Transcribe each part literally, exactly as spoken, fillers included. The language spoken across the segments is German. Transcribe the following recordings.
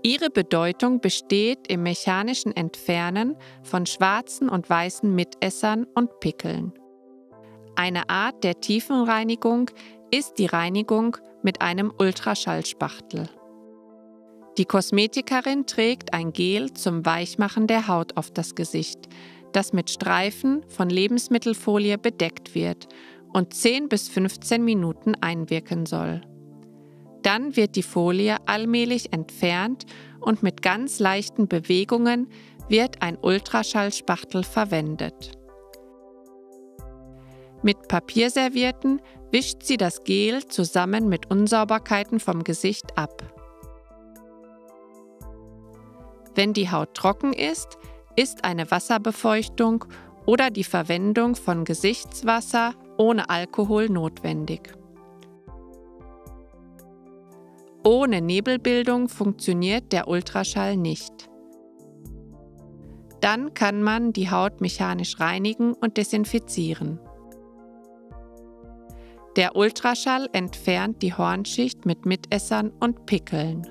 Ihre Bedeutung besteht im mechanischen Entfernen von schwarzen und weißen Mitessern und Pickeln. Eine Art der Tiefenreinigung ist die Reinigung mit einem Ultraschallspachtel. Die Kosmetikerin trägt ein Gel zum Weichmachen der Haut auf das Gesicht, das mit Streifen von Lebensmittelfolie bedeckt wird und zehn bis fünfzehn Minuten einwirken soll. Dann wird die Folie allmählich entfernt und mit ganz leichten Bewegungen wird ein Ultraschallspachtel verwendet. Mit Papierservietten wischt sie das Gel zusammen mit Unsauberkeiten vom Gesicht ab. Wenn die Haut trocken ist, ist eine Wasserbefeuchtung oder die Verwendung von Gesichtswasser ohne Alkohol notwendig. Ohne Nebelbildung funktioniert der Ultraschall nicht. Dann kann man die Haut mechanisch reinigen und desinfizieren. Der Ultraschall entfernt die Hornschicht mit Mitessern und Pickeln.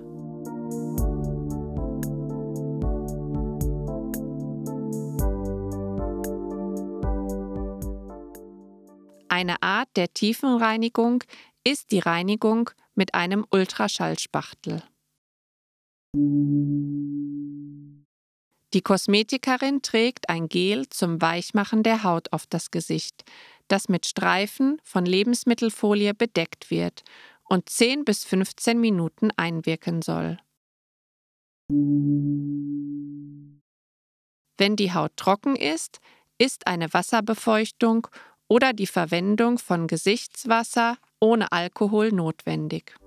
Eine Art der Tiefenreinigung ist die Reinigung mit einem Ultraschallspachtel. Die Kosmetikerin trägt ein Gel zum Weichmachen der Haut auf das Gesicht, das mit Streifen von Lebensmittelfolie bedeckt wird und zehn bis fünfzehn Minuten einwirken soll. Wenn die Haut trocken ist, ist eine Wasserbefeuchtung oder die Verwendung von Gesichtswasser ohne Alkohol notwendig.